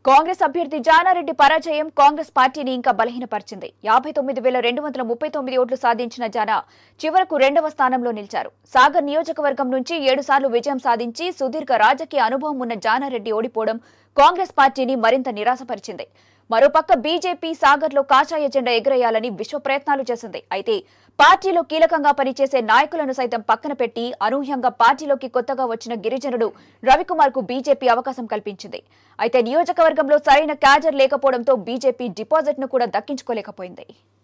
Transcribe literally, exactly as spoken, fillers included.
కాంగ్రెస్ అభ్యర్థి జానారెడ్డి పరాజయం కాంగ్రెస్ పార్టీని ఇంకా బలహీనపరిచింది. యాభై తొమ్మిది వేల రెండు వందల ముప్పై తొమ్మిది ఓట్లు సాధించిన జానా చివరకు రెండవ స్థానంలో నిలిచారు. సాగర్ నియోజకవర్గం నుంచి ఏడు సార్లు విజయం సాధించి సుదీర్ఘ రాజకీయ అనుభవం ఉన్న జానారెడ్డి ఓడిపోవడం కాంగ్రెస్ పార్టీని మరింత నిరాశపరిచింది. మరోపక్క బీజేపీ సాగర్లో కాషాయ జెండా ఎగరేయాలని విశ్వ ప్రయత్నాలు చేసింది. అయితే పార్టీలో కీలకంగా పనిచేసే నాయకులను సైతం పక్కన పెట్టి అనూహ్యంగా పార్టీలోకి కొత్తగా వచ్చిన గిరిజనుడు రవికుమార్ కు బీజేపీ అవకాశం కల్పించింది. అయితే నియోజకవర్గంలో సరైన క్యాడర్ లేకపోవడంతో బీజేపీ డిపాజిట్ ను కూడా దక్కించుకోలేకపోయింది.